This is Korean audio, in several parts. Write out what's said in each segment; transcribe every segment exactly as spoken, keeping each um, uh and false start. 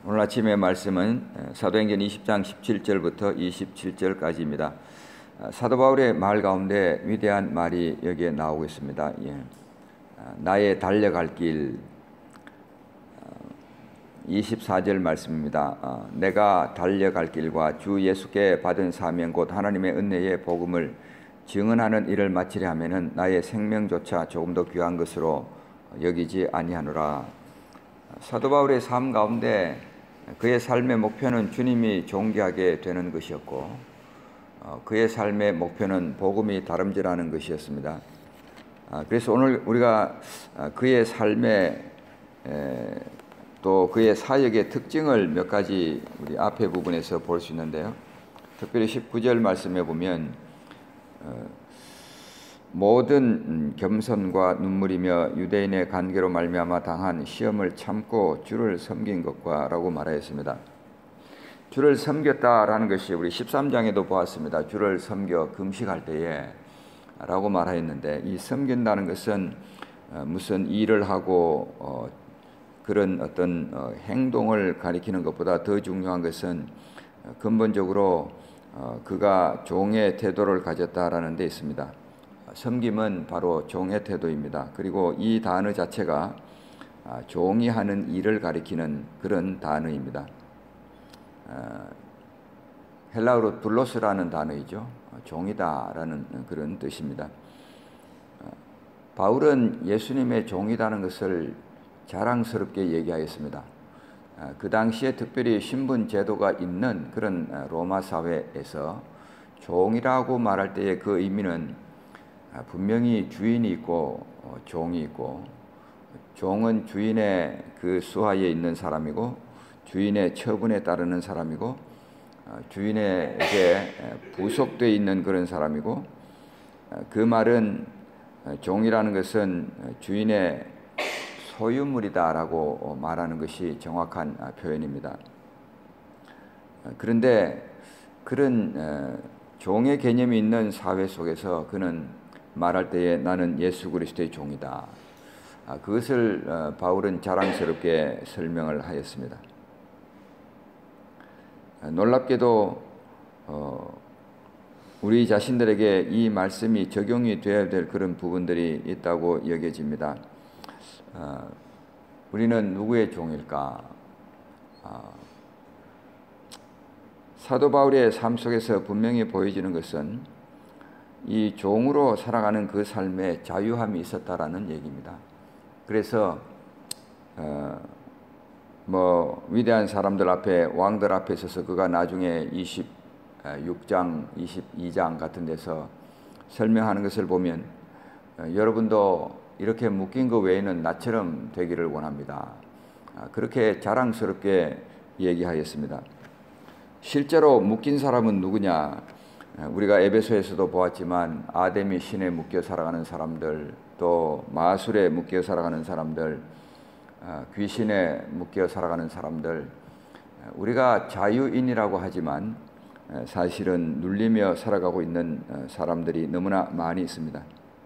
오늘 아침의 말씀은 사도행전 이십 장 십칠 절부터 이십칠 절까지입니다. 사도 바울의 말 가운데 위대한 말이 여기에 나오고 있습니다. 예. 나의 달려갈 길, 이십사 절 말씀입니다. 내가 달려갈 길과 주 예수께 받은 사명 곧 하나님의 은혜의 복음을 증언하는 일을 마치려 하면은 나의 생명조차 조금 더 귀한 것으로 여기지 아니하노라. 사도 바울의 삶 가운데 그의 삶의 목표는 주님이 존귀하게 되는 것이었고, 그의 삶의 목표는 복음이 다름질하는 것이었습니다. 그래서 오늘 우리가 그의 삶의 또 그의 사역의 특징을 몇 가지 우리 앞에 부분에서 볼 수 있는데요. 특별히 십구 절 말씀에 보면 모든 겸손과 눈물이며 유대인의 관계로 말미암아 당한 시험을 참고 주를 섬긴 것과 라고 말하였습니다. 주를 섬겼다라는 것이 우리 십삼 장에도 보았습니다. 주를 섬겨 금식할 때에 라고 말하였는데, 이 섬긴다는 것은 무슨 일을 하고 어 그런 어떤 어 행동을 가리키는 것보다 더 중요한 것은 근본적으로 어 그가 종의 태도를 가졌다라는 데 있습니다. 섬김은 바로 종의 태도입니다. 그리고 이 단어 자체가 종이 하는 일을 가리키는 그런 단어입니다. 헬라어로 둘로스라는 단어이죠. 종이다라는 그런 뜻입니다. 바울은 예수님의 종이다는 것을 자랑스럽게 얘기하였습니다. 그 당시에 특별히 신분 제도가 있는 그런 로마 사회에서 종이라고 말할 때의 그 의미는 분명히 주인이 있고 종이 있고, 종은 주인의 그 수하에 있는 사람이고 주인의 처분에 따르는 사람이고 주인에게 부속되어 있는 그런 사람이고, 그 말은 종이라는 것은 주인의 소유물이다라고 말하는 것이 정확한 표현입니다. 그런데 그런 종의 개념이 있는 사회 속에서 그는 말할 때에 나는 예수 그리스도의 종이다, 그것을 바울은 자랑스럽게 설명을 하였습니다. 놀랍게도 우리 자신들에게 이 말씀이 적용이 되어야 될 그런 부분들이 있다고 여겨집니다. 우리는 누구의 종일까? 사도 바울의 삶 속에서 분명히 보여지는 것은 이 종으로 살아가는 그 삶에 자유함이 있었다라는 얘기입니다. 그래서 어, 뭐 위대한 사람들 앞에, 왕들 앞에 서서 그가 나중에 이십육 장, 이십이 장 같은 데서 설명하는 것을 보면 어, 여러분도 이렇게 묶인 것 외에는 나처럼 되기를 원합니다, 그렇게 자랑스럽게 얘기하였습니다. 실제로 묶인 사람은 누구냐? 우리가 에베소에서도 보았지만 아담이 신에 묶여 살아가는 사람들, 또 마술에 묶여 살아가는 사람들, 귀신에 묶여 살아가는 사람들, 우리가 자유인이라고 하지만 사실은 눌리며 살아가고 있는 사람들이 너무나 많이 있습니다.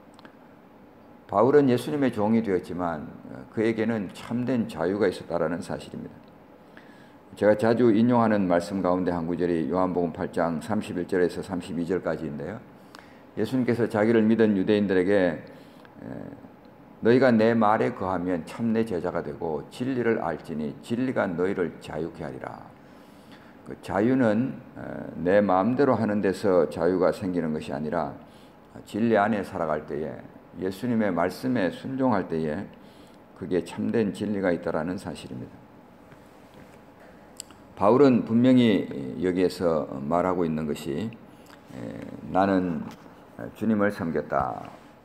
바울은 예수님의 종이 되었지만 그에게는 참된 자유가 있었다라는 사실입니다. 제가 자주 인용하는 말씀 가운데 한 구절이 요한복음 팔 장 삼십일 절에서 삼십이 절까지인데요. 예수님께서 자기를 믿은 유대인들에게 너희가 내 말에 거하면 참 내 제자가 되고 진리를 알지니 진리가 너희를 자유케 하리라. 그 자유는 내 마음대로 하는 데서 자유가 생기는 것이 아니라 진리 안에 살아갈 때에, 예수님의 말씀에 순종할 때에 그게 참된 진리가 있다라는 사실입니다. 바울은 분명히 여기에서 말하고 있는 것이 나는 주님을 섬겼다.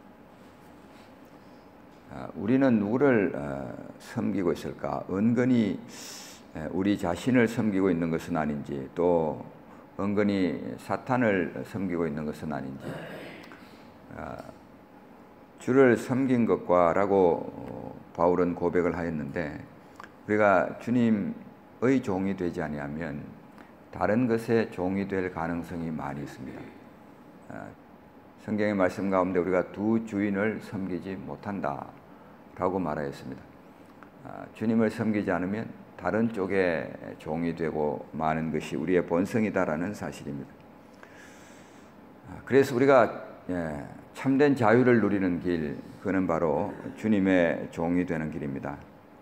우리는 누구를 섬기고 있을까? 은근히 우리 자신을 섬기고 있는 것은 아닌지, 또 은근히 사탄을 섬기고 있는 것은 아닌지, 주를 섬긴 것과 라고 바울은 고백을 하였는데, 우리가 주님 의 종이 되지 아니하면 다른 것의 종이 될 가능성이 많이 있습니다. 성경의 말씀 가운데 우리가 두 주인을 섬기지 못한다 라고 말하였습니다. 주님을 섬기지 않으면 다른 쪽의 종이 되고 마는 것이 우리의 본성이다라는 사실입니다. 그래서 우리가 참된 자유를 누리는 길, 그는 바로 주님의 종이 되는 길입니다.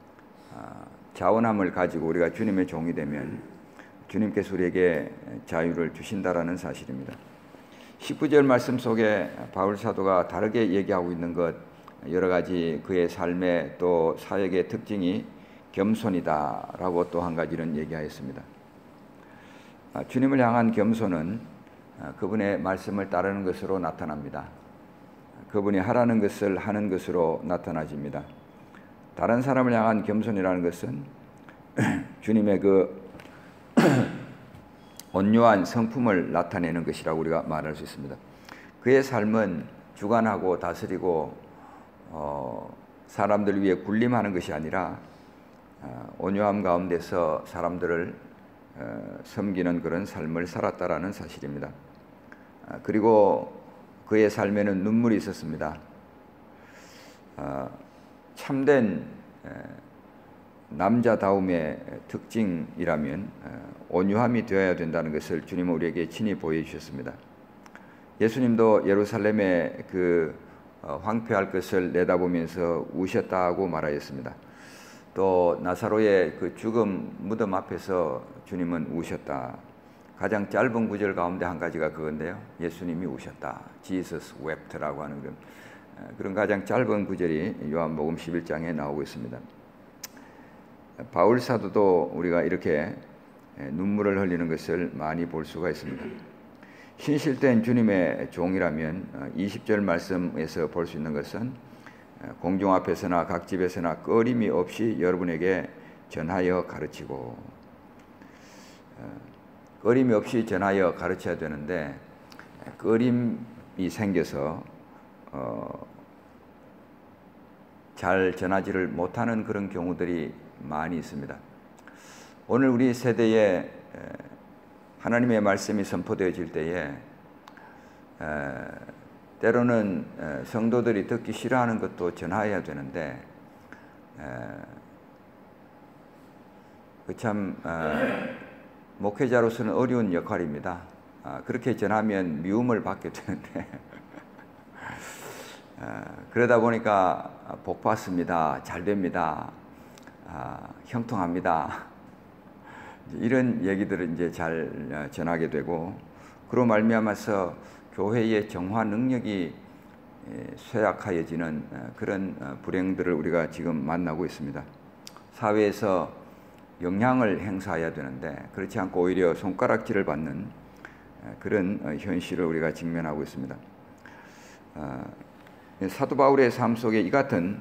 자원함을 가지고 우리가 주님의 종이 되면 주님께서 우리에게 자유를 주신다라는 사실입니다. 십구 절 말씀 속에 바울 사도가 다르게 얘기하고 있는 것, 여러 가지 그의 삶의 또 사역의 특징이 겸손이다라고 또 한 가지는 얘기하였습니다. 주님을 향한 겸손은 그분의 말씀을 따르는 것으로 나타납니다. 그분이 하라는 것을 하는 것으로 나타나집니다. 다른 사람을 향한 겸손이라는 것은 주님의 그 온유한 성품을 나타내는 것이라고 우리가 말할 수 있습니다. 그의 삶은 주관하고 다스리고 어, 사람들 위해 군림하는 것이 아니라 어, 온유함 가운데서 사람들을 어, 섬기는 그런 삶을 살았다라는 사실입니다. 어, 그리고 그의 삶에는 눈물이 있었습니다. 어, 참된 에, 남자다움의 특징이라면 온유함이 되어야 된다는 것을 주님은 우리에게 친히 보여주셨습니다. 예수님도 예루살렘의 그 황폐할 것을 내다보면서 우셨다고 말하였습니다. 또 나사로의 그 죽음 무덤 앞에서 주님은 우셨다. 가장 짧은 구절 가운데 한 가지가 그건데요. 예수님이 우셨다. Jesus wept라고 하는 그런, 그런 가장 짧은 구절이 요한복음 십일 장에 나오고 있습니다. 바울 사도도 우리가 이렇게 눈물을 흘리는 것을 많이 볼 수가 있습니다. 신실된 주님의 종이라면 이십 절 말씀에서 볼 수 있는 것은 공중 앞에서나 각 집에서나 꺼림이 없이 여러분에게 전하여 가르치고, 꺼림이 없이 전하여 가르쳐야 되는데 꺼림이 생겨서 어, 잘 전하지를 못하는 그런 경우들이 많이 있습니다. 오늘 우리 세대에 하나님의 말씀이 선포되어질 때에 때로는 성도들이 듣기 싫어하는 것도 전해야 되는데 그 참 목회자로서는 어려운 역할입니다. 그렇게 전하면 미움을 받게 되는데 그러다 보니까 복 받습니다. 잘 됩니다. 아, 형통합니다. 이런 얘기들을 이제 잘 전하게 되고, 그로 말미암아서 교회의 정화 능력이 쇠약하여지는 그런 불행들을 우리가 지금 만나고 있습니다. 사회에서 영향을 행사해야 되는데 그렇지 않고 오히려 손가락질을 받는 그런 현실을 우리가 직면하고 있습니다. 사도 바울의 삶 속에 이 같은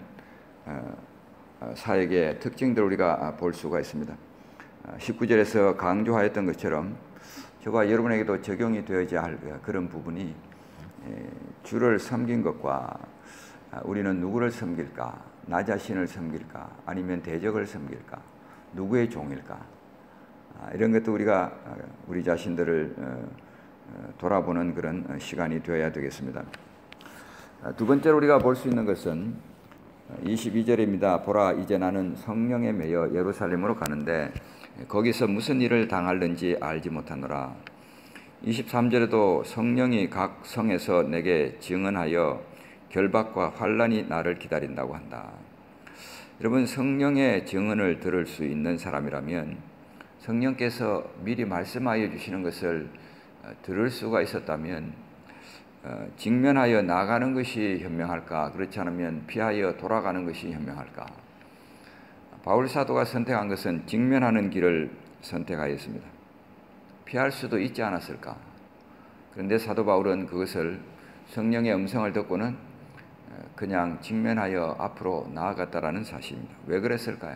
사역의 특징들을 우리가 볼 수가 있습니다. 십구 절에서 강조하였던 것처럼 저와 여러분에게도 적용이 되어야 할 그런 부분이 주를 섬긴 것과 우리는 누구를 섬길까? 나 자신을 섬길까? 아니면 대적을 섬길까? 누구의 종일까? 이런 것도 우리가 우리 자신들을 돌아보는 그런 시간이 되어야 되겠습니다. 두 번째로 우리가 볼 수 있는 것은 이십이 절입니다. 보라, 이제 나는 성령에 매여 예루살렘으로 가는데 거기서 무슨 일을 당할는지 알지 못하노라. 이십삼 절에도 성령이 각 성에서 내게 증언하여 결박과 환난이 나를 기다린다고 한다. 여러분, 성령의 증언을 들을 수 있는 사람이라면 성령께서 미리 말씀하여 주시는 것을 들을 수가 있었다면 어, 직면하여 나가는 것이 현명할까? 그렇지 않으면 피하여 돌아가는 것이 현명할까? 바울 사도가 선택한 것은 직면하는 길을 선택하였습니다. 피할 수도 있지 않았을까? 그런데 사도 바울은 그것을 성령의 음성을 듣고는 그냥 직면하여 앞으로 나아갔다라는 사실입니다. 왜 그랬을까요?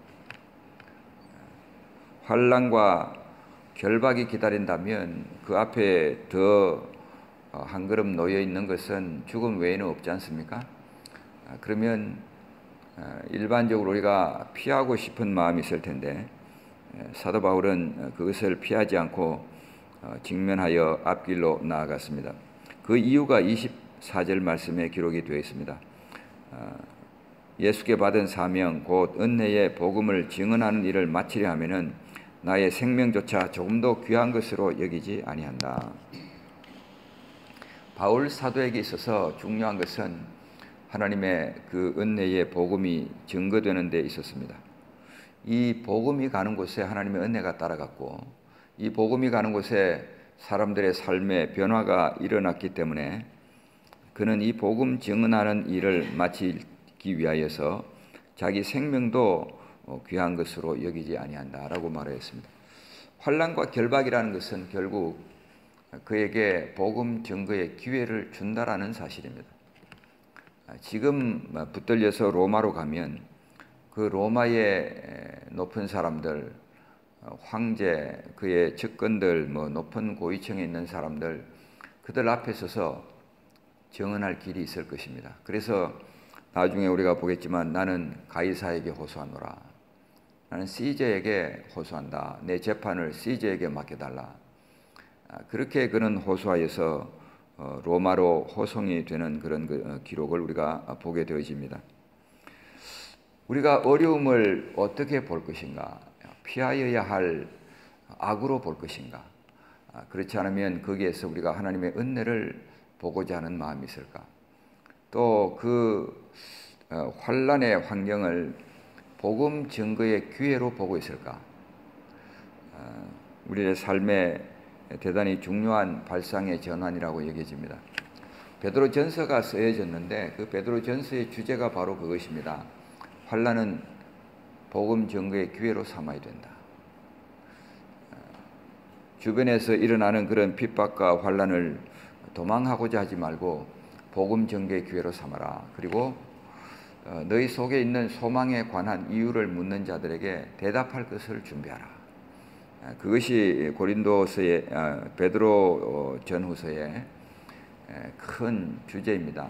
환난과 결박이 기다린다면 그 앞에 더 한 걸음 놓여 있는 것은 죽음 외에는 없지 않습니까? 그러면 일반적으로 우리가 피하고 싶은 마음이 있을 텐데 사도 바울은 그것을 피하지 않고 직면하여 앞길로 나아갔습니다. 그 이유가 이십사 절 말씀에 기록이 되어 있습니다. 예수께 받은 사명 곧 은혜의 복음을 증언하는 일을 마치려 하면은 나의 생명조차 조금도 귀한 것으로 여기지 아니한다. 바울 사도에게 있어서 중요한 것은 하나님의 그 은혜의 복음이 증거되는 데 있었습니다. 이 복음이 가는 곳에 하나님의 은혜가 따라갔고 이 복음이 가는 곳에 사람들의 삶의 변화가 일어났기 때문에 그는 이 복음 증언하는 일을 마치기 위하여서 자기 생명도 귀한 것으로 여기지 아니한다라고 말하였습니다. 환난과 결박이라는 것은 결국 그에게 복음 증거의 기회를 준다라는 사실입니다. 지금 붙들려서 로마로 가면 그 로마의 높은 사람들, 황제, 그의 측근들, 뭐 높은 고위층에 있는 사람들, 그들 앞에 서서 증언할 길이 있을 것입니다. 그래서 나중에 우리가 보겠지만 나는 가이사에게 호소하노라. 나는 씨제에게 호소한다. 내 재판을 씨제에게 맡겨달라. 그렇게 그는 호소하여서 로마로 호송이 되는 그런 기록을 우리가 보게 되어집니다. 우리가 어려움을 어떻게 볼 것인가? 피하여야 할 악으로 볼 것인가? 그렇지 않으면 거기에서 우리가 하나님의 은혜를 보고자 하는 마음이 있을까? 또 그 환난의 환경을 복음 증거의 기회로 보고 있을까? 우리의 삶에 대단히 중요한 발상의 전환이라고 여겨집니다. 베드로전서가 쓰여졌는데 그 베드로전서의 주제가 바로 그것입니다. 환난은 복음 증거의 기회로 삼아야 된다. 주변에서 일어나는 그런 핍박과 환난을 도망하고자 하지 말고 복음 증거의 기회로 삼아라. 그리고 너희 속에 있는 소망에 관한 이유를 묻는 자들에게 대답할 것을 준비하라. 그것이 고린도서의 베드로 전후서의 큰 주제입니다.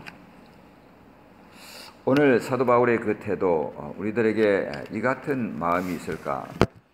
오늘 사도 바울의 그 태도, 우리들에게 이 같은 마음이 있을까?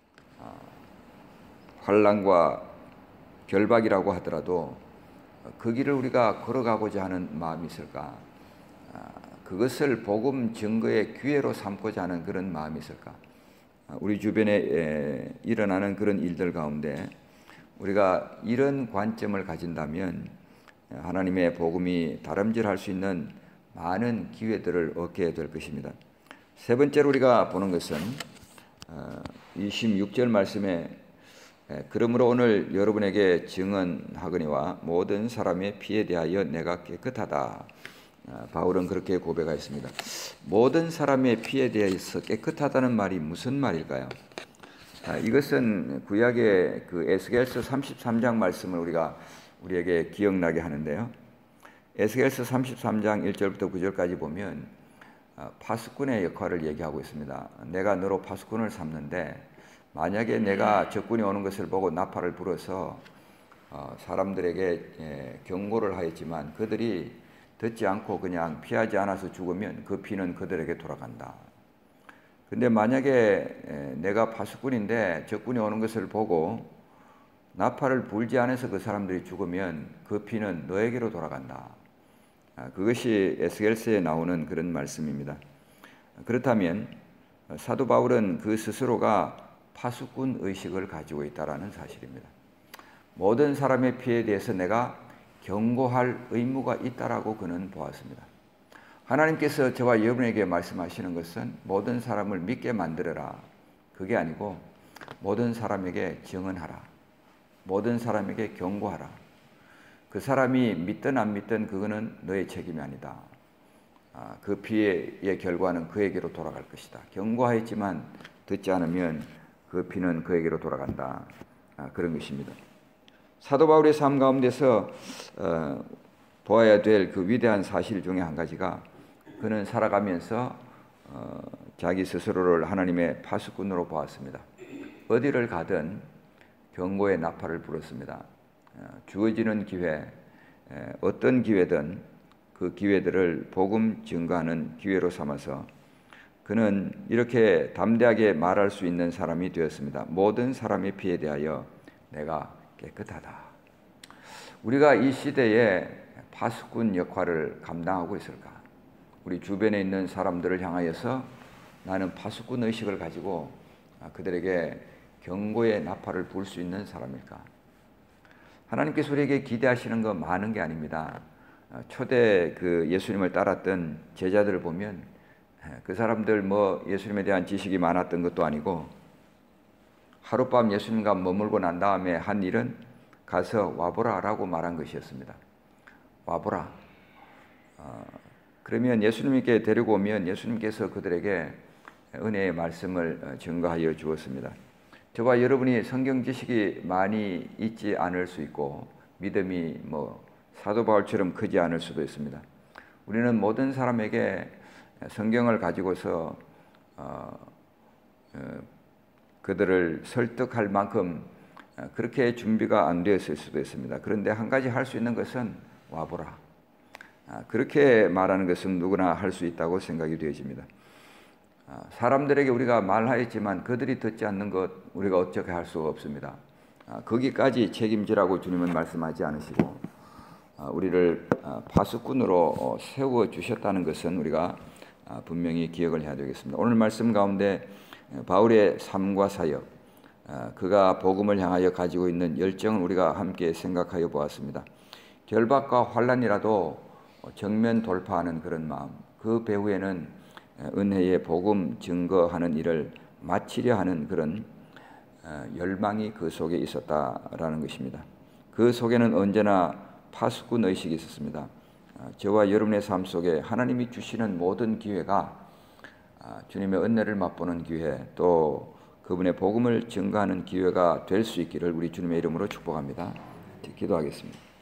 환난과 결박이라고 하더라도 그 길을 우리가 걸어가고자 하는 마음이 있을까? 그것을 복음 증거의 기회로 삼고자 하는 그런 마음이 있을까? 우리 주변에 일어나는 그런 일들 가운데 우리가 이런 관점을 가진다면 하나님의 복음이 다름질할 수 있는 많은 기회들을 얻게 될 것입니다. 세 번째로 우리가 보는 것은 이십육 절 말씀에 그러므로 오늘 여러분에게 증언하거니와 모든 사람의 피에 대하여 내가 깨끗하다. 바울은 그렇게 고백하였습니다. 모든 사람의 피에 대해서 깨끗하다는 말이 무슨 말일까요? 이것은 구약의 그 에스겔서 삼십삼 장 말씀을 우리가 우리에게 기억나게 하는데요. 에스겔서 삼십삼 장 일 절부터 구 절까지 보면 파수꾼의 역할을 얘기하고 있습니다. 내가 너로 파수꾼을 삼는데 만약에 내가 적군이 오는 것을 보고 나팔을 불어서 사람들에게 경고를 하였지만 그들이 듣지 않고 그냥 피하지 않아서 죽으면 그 피는 그들에게 돌아간다. 근데 만약에 내가 파수꾼인데 적군이 오는 것을 보고 나팔을 불지 않아서 그 사람들이 죽으면 그 피는 너에게로 돌아간다. 그것이 에스겔서에 나오는 그런 말씀입니다. 그렇다면 사도 바울은 그 스스로가 파수꾼 의식을 가지고 있다는 사실입니다. 모든 사람의 피에 대해서 내가 경고할 의무가 있다라고 그는 보았습니다. 하나님께서 저와 여러분에게 말씀하시는 것은 모든 사람을 믿게 만들어라. 그게 아니고 모든 사람에게 증언하라. 모든 사람에게 경고하라. 그 사람이 믿든 안 믿든 그거는 너의 책임이 아니다. 아, 그 피의 결과는 그에게로 돌아갈 것이다. 경고하였지만 듣지 않으면 그 피는 그에게로 돌아간다. 아, 그런 것입니다. 사도 바울의 삶 가운데서 어, 보아야 될 그 위대한 사실 중에 한 가지가 그는 살아가면서 어, 자기 스스로를 하나님의 파수꾼으로 보았습니다. 어디를 가든 경고의 나팔을 불었습니다. 어, 주어지는 기회, 에, 어떤 기회든 그 기회들을 복음 증거하는 기회로 삼아서 그는 이렇게 담대하게 말할 수 있는 사람이 되었습니다. 모든 사람의 피에 대하여 내가 깨끗하다. 우리가 이 시대에 파수꾼 역할을 감당하고 있을까? 우리 주변에 있는 사람들을 향하여서 나는 파수꾼 의식을 가지고 그들에게 경고의 나팔을 불 수 있는 사람일까? 하나님께서 우리에게 기대하시는 거 많은 게 아닙니다. 초대 그 예수님을 따랐던 제자들을 보면 그 사람들 뭐 예수님에 대한 지식이 많았던 것도 아니고 하룻밤 예수님과 머물고 난 다음에 한 일은 가서 와보라 라고 말한 것이었습니다. 와보라. 어, 그러면 예수님께 데리고 오면 예수님께서 그들에게 은혜의 말씀을 증거하여 주었습니다. 저와 여러분이 성경 지식이 많이 있지 않을 수 있고 믿음이 뭐 사도 바울처럼 크지 않을 수도 있습니다. 우리는 모든 사람에게 성경을 가지고서 어, 어, 그들을 설득할 만큼 그렇게 준비가 안 되었을 수도 있습니다. 그런데 한 가지 할 수 있는 것은 와보라. 그렇게 말하는 것은 누구나 할 수 있다고 생각이 되어집니다. 사람들에게 우리가 말하였지만 그들이 듣지 않는 것 우리가 어떻게 할 수 없습니다. 거기까지 책임지라고 주님은 말씀하지 않으시고 우리를 파수꾼으로 세워 주셨다는 것은 우리가 분명히 기억을 해야 되겠습니다. 오늘 말씀 가운데 바울의 삶과 사역, 그가 복음을 향하여 가지고 있는 열정을 우리가 함께 생각하여 보았습니다. 결박과 환난이라도 정면 돌파하는 그런 마음, 그 배후에는 은혜의 복음 증거하는 일을 마치려 하는 그런 열망이 그 속에 있었다라는 것입니다. 그 속에는 언제나 파수꾼 의식이 있었습니다. 저와 여러분의 삶 속에 하나님이 주시는 모든 기회가 주님의 은혜를 맛보는 기회, 또 그분의 복음을 증거하는 기회가 될 수 있기를 우리 주님의 이름으로 축복합니다. 기도하겠습니다.